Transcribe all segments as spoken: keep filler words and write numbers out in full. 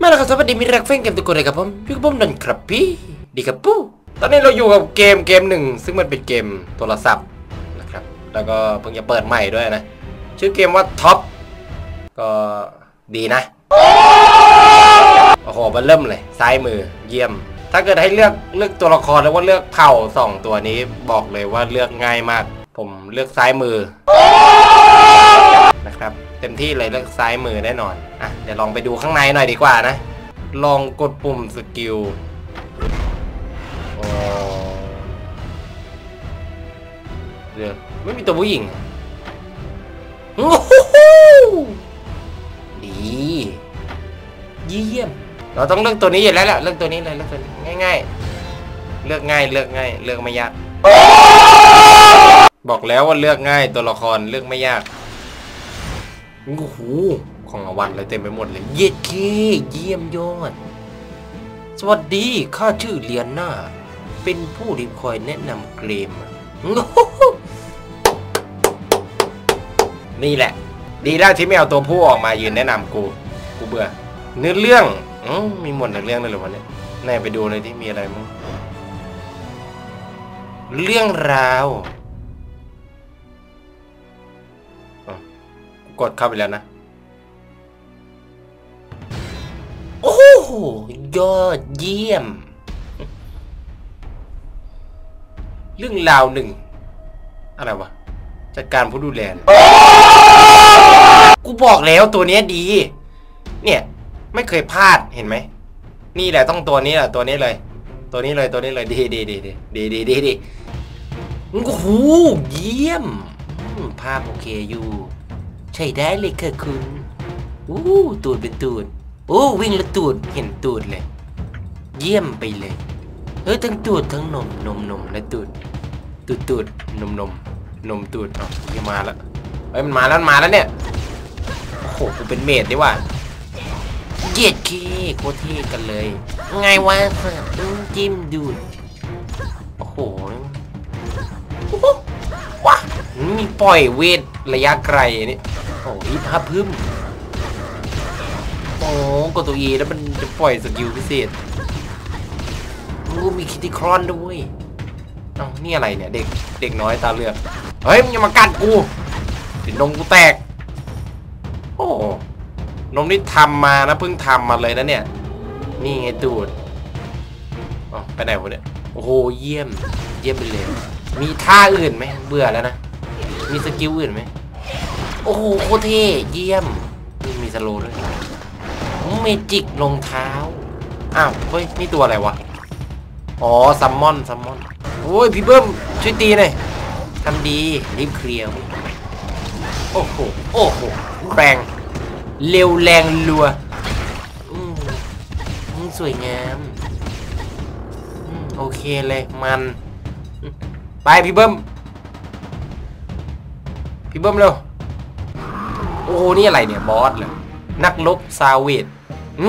มาแล้วครับสวัสดีมิรักแฟนเกมทุกคนเลยครับผมพี่กับผมนันครับพี่ดีครับปุ๊ตอนนี้เราอยู่กับเกมเกมหนึ่งซึ่งมันเป็นเกมโทรศัพท์นะครับแล้วก็เพิ่งจะเปิดใหม่ด้วยนะชื่อเกมว่าท็อปก็ดีนะโอ้โหมันเริ่มเลยซ้ายมือเยี่ยมถ้าเกิดให้เลือกเลือกตัวละครแล้วว่าเลือกเผ่าสองตัวนี้บอกเลยว่าเลือกง่ายมากผมเลือกซ้ายมือนะครับเต็มที่เลยเลือกซ้ายมือแน่นอนอ่ะเดี๋ยวลองไปดูข้างในหน่อยดีกว่านะลองกดปุ่มสกิลโอ้เดี๋ยวไม่มีตัวผู้หญิงโอ้โหดีเยี่ยมเราต้องเลือกตัวนี้อยู่แล้วแหละเลือกตัวนี้เลยเลือกตัวนี้ง่ายๆเลือกง่ายเลือกง่ายเลือกไม่ยากบอกแล้วว่าเลือกง่ายตัวละครเลือกไม่ยากโอ้โหของรางวัลเลยเต็มไปหมดเลยเย็ดเคเยี่ยมยอดสวัสดีข้าชื่อเลียนน่าเป็นผู้ที่คอยแนะนำเกมนี่แหละดีแล้วที่ไม่เอาตัวผู้ออกมายืนแนะนำกูกูเบื่อเนื้อเรื่องอืมมีหมดเรื่องเลยหรือวะเนี่ยแน่ไปดูเลยที่มีอะไรมั้งเรื่องราวกดเข้าไปแล้วนะโอ้โหยอดเยี่ยมเรื่องราวหนึ่งอะไรวะจัดการผู้ดูแลกูบอกแล้วตัวนี้ดีเนี่ยไม่เคยพลาดเห็นไหมนี่แหละต้องตัวนี้แหละตัวนี้เลยตัวนี้เลยตัวนี้เลยดีดีดีดีดีดีดีดีโอ้โหเยี่ยมภาพโอเคอยู่ใช่ได้เลยค่ะคุณอู้ตูดเป็นตูดโอ้วิ่งแล้วตูดเห็นตูดเลยเยี่ยมไปเลยเฮ้ยทั้งตูดทั้งนมนมนมและตูดตูดตูดนมนมนมตูดอ๋อที่มาแล้วเฮ้ยมันมาแล้วมาแล้วเนี่ยโอ้โหกูเป็นเมดดิว่ะเย็ดเคโคตรเท่กันเลยไงวะจิ้มดูดโอ้โหว้ามีปล่อยเวทระยะไกลนี่โอ้ยภาพพึ่มโอ้กดตัว E แล้วมันจะปล่อยสกิลพิเศษโอ้มีคิติครอนด้วยเอ้านี่อะไรเนี่ยเด็กเด็กน้อยตาเลือกเฮ้ยมึงอย่ามากัดกูเดี๋ยวนมกูแตกโอ้นมนี่ทำมานะเพิ่งทำมาเลยนะเนี่ยนี่ไงตูดอ๋อไปไหนวะเนี่ยโอ้โหเยี่ยมเยี่ยมไปเลยมีท่าอื่นไหมเบื่อแล้วนะมีสกิลอื่นไหมโอ้โหโคตรเท่เยี่ยมมีสโลว์ด้วยเมจิกรองเท้าอ้าวเฮ้ยนี่ตัวอะไรวะอ๋อซัมมอนซัมมอนโอ้ยพี่เบิ้มช่วยตีหน่อยทำดีรีบเคลียร์โอ้โหโอ้โหแรงเร็วแรงรัวอืมสวยงามโอเคเลยมันไปพี่เบิ้มพี่เบิ้มเร็วโอ้นี่อะไรเนี่ยบอสเลยนักลบซาเวตงู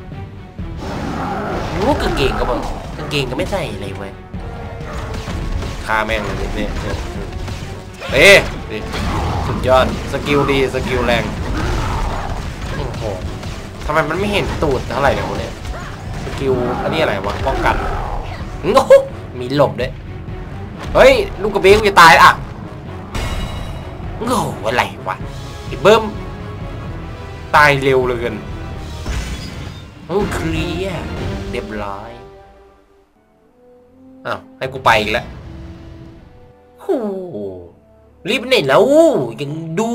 งูกางเกงก็บอกกางเกงก็ไม่ใส่อะไรเว้ยฆ่าแม่งเลยเนี่ยเอ๊ะสุดยอดสกิลดีสกิลแรงโอ้โหทำไมมันไม่เห็นตูดเท่าไหร่เนี่ยคนนี้สกิลอันนี้อะไรวะป้องกันงูมีหลบด้วยเฮ้ยลูกกระเบงจะตายอ่ะงูอะไรวะไอ้เบิ้มตายเร็วเลยกันโอ้เคลียร์เรียบร้อยอ้าวให้กูไปอีกแล้วโอ้รีบไหนแล้วยังดู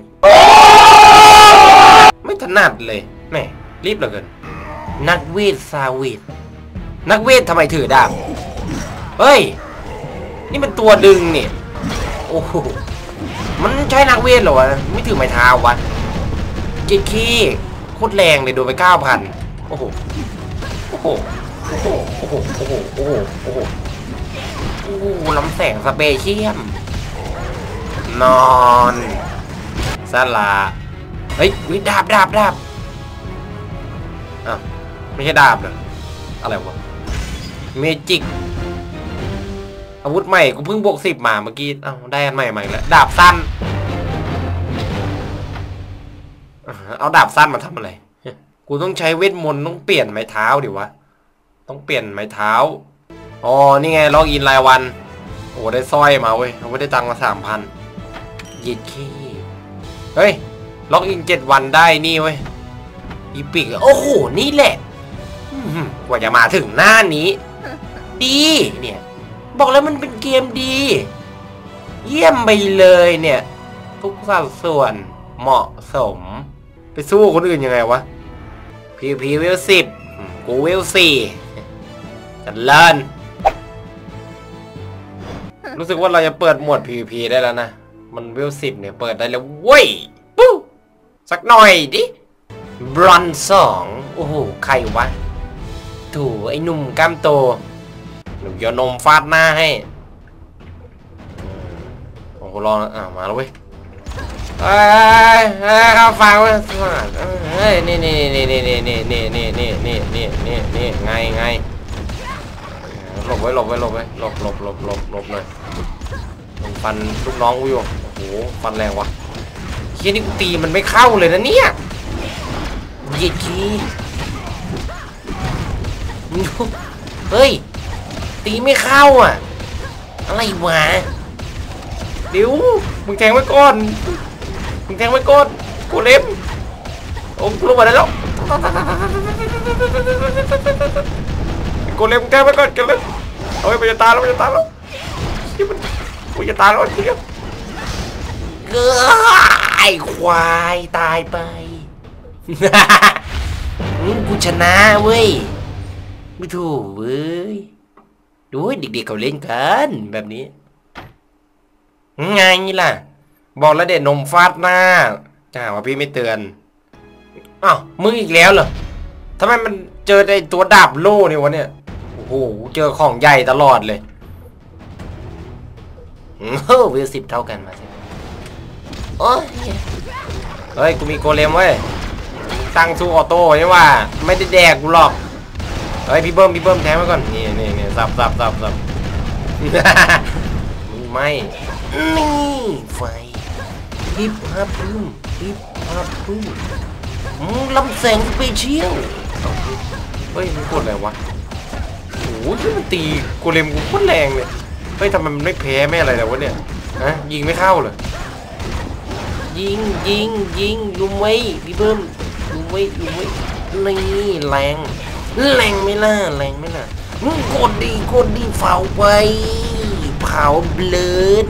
ไม่ถนัดเลยแม่รีบเหลือเกินนักเวทซาเวทนักเวททำไมถือดาบเฮ้ยนี่มันตัวดึงเนี่ยโอ้โหมันใช่นักเวทเหรอวะไม่ถือไม้เท้าวะเจ๊ขี้โคตรแรงเลยโดนไปเก้าพันโอ้โหโอ้โหโอ้โหโอ้โหโอ้โหโอ้โหโอ้โหโอ้โหลำแสงสเปเชียมนอนสลาเฮ้ยวิดาบดาบดาบอ้าวไม่ใช่ดาบเหรออะไรวะเมจิกอาวุธใหม่กูเพิ่งบวกสิบมาเมื่อกี้อ้าวได้อันใหม่ใหม่แล้วดาบสั้นเอาดาบสั้นมาทำอะไรกูต้องใช้เวทมนต์ต้องเปลี่ยนไม้เท้าดิวะต้องเปลี่ยนไม้เท้าอ๋อนี่ไงล็อกอินรายวันโอ้ได้สร้อยมาเว้ยเราไม่ได้ตังค์มาสามพันยิดขี้เฮ้ยล็อกอินเจ็ดวันได้นี่เว้ยอีปิกโอ้โหนี่แหละกว่าจะมาถึงหน้านี้ดีเนี่ยบอกแล้วมันเป็นเกมดีเยี่ยมไปเลยเนี่ยทุกสัดส่วนเหมาะสมไปสู้คนอื่นยังไงวะพีพีเวลสิบกูเวลสี่จะเลินรู้สึกว่าเราจะเปิดหมวด พี วี พี ได้แล้วนะมันเวลสิบเนี่ยเปิดได้แล้วเว้ยปุ๊บสักหน่อยดิบรอนสองโอ้โหใครวะถูไอ้หนุ่มกล้ามโตหนุ่มยานมฟาดหน้าให้โอ้โหรออ่ะมาแล้วเว้ยเอ้ยเอ้ยเข้าฟังเว้ยเฮ้ยนี่นี่นี่นี่นี่นี่นี่นี่นี่นี่นี่นี่นี่ไงไงหลบไว้หลบไว้หลบไว้หลบหลบหลบหลบหลบหน่อยมันฟันลูกน้องกูอยู่โอ้โหฟันแรงวะเฮียนี่กูตีมันไม่เข้าเลยนะเนี่ยเย็ดขี้เฮ้ยตีไม่เข้าอ่ะอะไรวะเดี๋ยวมึงแทงไว้ก่อนมึงแทงไว้ก่อนกูเล็บโอ้กูลงมาได้แล้วกูเล็บมึงแทงไว้ก่อนกันเลยเอาไปจะตายแล้วจะตายแล้วที่มันกูจะตายแล้วทีเดียวเกไอ้ควายตายไปกูชนะเว้ยไม่ถูกเว้ยดูเด็กๆเขาเล่นกันแบบนี้ไงนี่ล่ะบอกแล้วเด็ดนมฟาดหน้าจ้าว่าพี่ไม่เตือนอ้าวมึงอีกแล้วเหรอทำไมมันเจอไอ้ตัวดาบโล่เนี่ยวะเนี่ยโอ้โหเจอของใหญ่ตลอดเลยเฮ้ยวิวสิบเท่ากันมาสิโอ้ยเฮ้ยกูมีโกเลมเว้ยตั้งสู้ออโต้ใช่ว่าไม่ได้แดกกูหรอกเฮ้ยพี่เบิ้มพี่เบิ้มแทงไว้ก่อนนี่นี่นี่สับสับสับสับมึงไม่นี่ไฟฮิปฮับพึ่งฮิปฮับพึ่งลำแสงสเปเชียลเฮ้ยมันกดอะไรวะโอ้ยมันตีโกเลมกูโคตรแรงเลยเฮ้ยทำไมมันไม่แพ้ไม่อะไรเลยวะเนี่ยฮะยิงไม่เข้าเลยยิงยิงยิงลุมไว้พี่เบิ้มลุมไว้ลุมไว้นี่แรงแรงไม่ล่ะแรงไม่ล่ะมึงกดดีกดดีเฝ้าไปเผาเบลน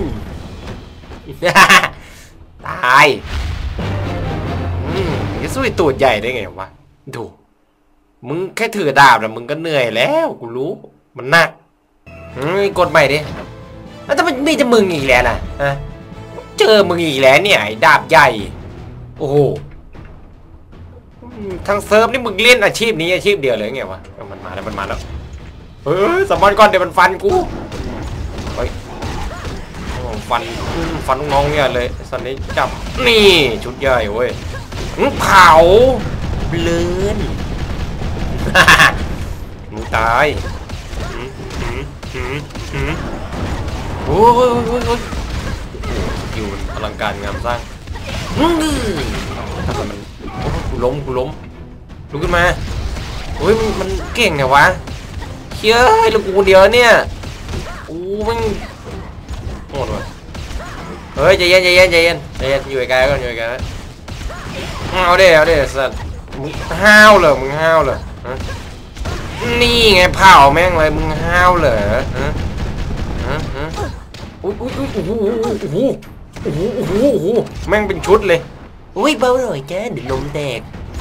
ตายอืมจะสู้ตูดใหญ่ได้ไงวะดูมึงแค่ถือดาบนะมึงก็เหนื่อยแล้วกูรู้มันหนักกดใหม่ดิแล้วถ้ามันมีจะมึงอีกแล้วนะฮะเจอมึงอีกแล้วเนี่ยไอ้ดาบใหญ่โอ้โหทางเซิร์ฟนี่มึงเล่นอาชีพนี้อาชีพเดียวเลยไงวะมันมาแล้วมันมาแล้วเฮ้ยสมอนก่อนเดี๋ยวมันฟันกูเฮ้ยฟันฟันน้องเนี่ยเลยสันนี้จับนี่ชุดใหญ่เว้ยเผาเบลนมึงตายโอ้ยโอ้ยโอ้ยอยู่อลังการงามสร้างทำไมมันกูล้มกูล้มลุกขึ้นมาโอ้ยมันมันเก่งไงวะเชี่ยให้ลูกกูคนเดียวเนี่ยโอ้มันโหดว่ะเฮ้ยใจเย็นใจเย็นใจเย็นใจเย็นอยู่ไกลก่อนอยู่ไกลเอาเด้เอาเด้สัตว์มึงห้าวเหรอมึงห้าวเหรอนี่ไงเผาแม่งเลยมึงห้าวเหรอฮะฮะฮะอุ้ยอุ้ยอุ้ยโอ้โหโอ้โหโอ้โหโอ้โหโอ้โหแม่งเป็นชุดเลยอุ้ยเบาหน่อยแกเดี๋ยวลมแตก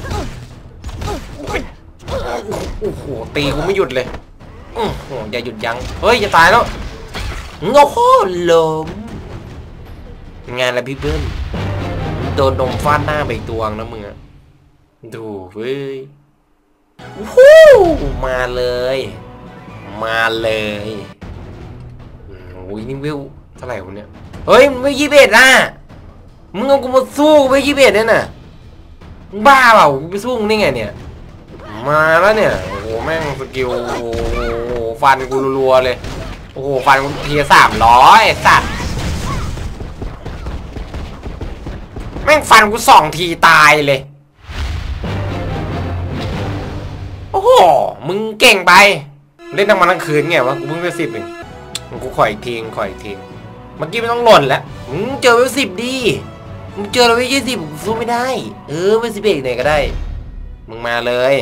โอ้โหตีกูไม่หยุดเลยโอ้โหอย่าหยุดยั้งเฮ้ยจะตายแล้วโอ้โหล้มงานอะไรพี่เบิ้มโดนนมฟาดหน้าไปตัวงนะมึงอะดูเว้ยวู้มาเลยมาเลยโอ้ยนี่วิวเท่าไหร่คนเนี้ยเฮ้ยมึงไม่ยี่สิบเอ็ดนะมึงเอากูมาสู้ไม่ยี่สิบเอ็ดเนี่ยน่ะมึงบ้าเปล่ากูไปสู้มึงได้ไงเนี่ยมาแล้วเนี่ยโอ้โหแม่งสกิลโอ้โหฟันกูรัวๆเลยโอ้โหฟันกูทีสามร้อยสัตว์แม่งฟันกูสองทีตายเลยมึงเก่งไปเล่นทั้งวันทั้งคืนไงวะกูเพิ่งไปสิบเองกูขออีกทีขออีกทีเมื่อกี้ไม่ต้องหล่นแล้วมึงเจอไปสิบดีมึงเจอเราไปยี่สิบกูสู้ไม่ได้เออไปสิบเอกไหนก็ได้มึงมาเลย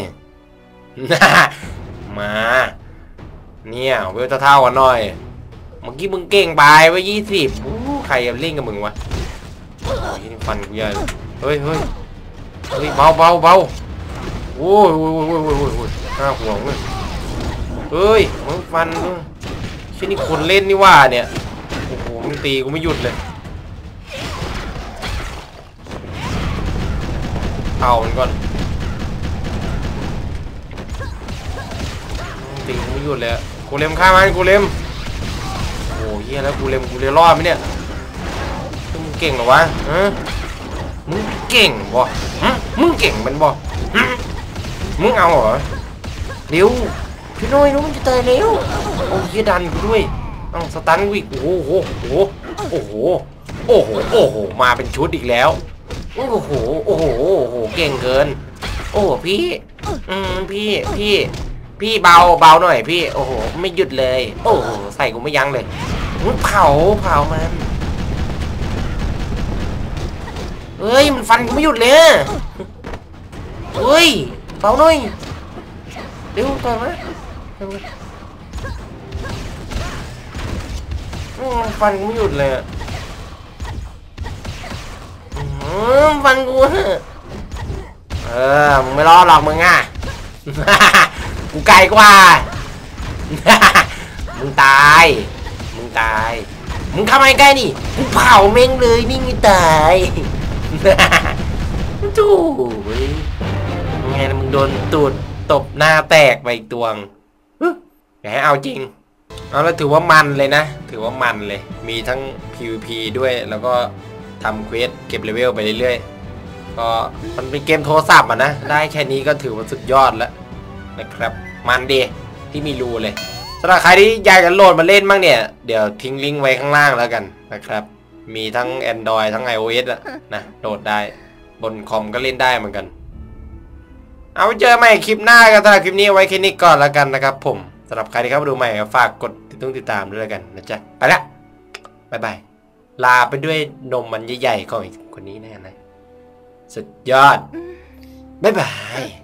มาเนี่ยเวลเท่ากันหน่อยเมื่อกี้มึงเก่งไปไว้ยี่สิบใครจะเล่นกับมึงวะโอ้ยฟันกูใหญ่เฮ้ยเฮ้ยเฮ้ยเบาเบาเบาโอ้ยโอ้ยโอ้ยโอ้ยโอ้ยโอ้ยห้าห่วงเลยเฮ้ยมึงฟันชิ้นนี้คนเล่นนี่ว่าเนี่ยโอ้โหมึงตีกูไม่หยุดเลยเอามันก่อนตีกูไม่หยุดเลยกูเล็มฆ่ามันกูเล็มโอ้ยแล้วกูเล็มกูเลยรอดไหมเนี่ยมึงเก่งเหรอวะฮะมึงเก่งบ่มึงเก่งมันบ่มึงเอาเหรอเร็วพี่น้อยนู้มันจะตายแล้วโอ้ยดันกูด้วยต้องสตันกูอีกโอ้โหโอ้โหโอ้โหโอ้โหมาเป็นชุดอีกแล้วโอ้โหโอ้โหโอ้โหเก่งเกินโอ้โหพี่อืมพี่พี่พี่เบาเบาหน่อยพี่โอ้โหไม่หยุดเลยโอ้โหใส่กูไม่ยั้งเลยเผาเผามันเฮ้ยมันฟันกูไม่หยุดเลยเฮ้ยเบาหน่อยเร็วก่อนนะฟันกูไม่หยุดเลยฟันกูเออมึงไม่รอดหรอกมึงอ่ะกูไกลกว่ามึงตายมึงตายมึงทำไมใกล้นี่กูเผาเม้งเลยนี่ไม่ตายจู้ไงนะมึงโดนตูดตบหน้าแตกไปอีกตัวงแหมเอาจริงเอาแล้วถือว่ามันเลยนะถือว่ามันเลยมีทั้ง พี วี พี ด้วยแล้วก็ทำเควสเก็บเลเวลไปเรื่อยๆก็มันเป็นเกมโทรศัพท์อ่ะนะได้แค่นี้ก็ถือว่าสุดยอดแล้วนะครับมันดีที่มีรูเลยสำหรับใครที่อยากจะโหลดมาเล่นบ้างเนี่ยเดี๋ยวทิ้งลิงก์ไว้ข้างล่างแล้วกันนะครับมีทั้ง Android ทั้ง iOS อะนะโหลดได้บนคอมก็เล่นได้เหมือนกันเอาเจอใหม่คลิปหน้ากันสำหรับคลิปนี้ไว้แค่นี้ก่อนแล้วกันนะครับผมสำหรับใครที่เข้ามาดูใหม่ก็ฝากกดติดตามติดตามด้วยกันนะจ๊ะไปละบ๊ายบายลาไปด้วยนมมันใหญ่ๆของอีกคนนี้แน่นะสุดยอดบ๊ายบาย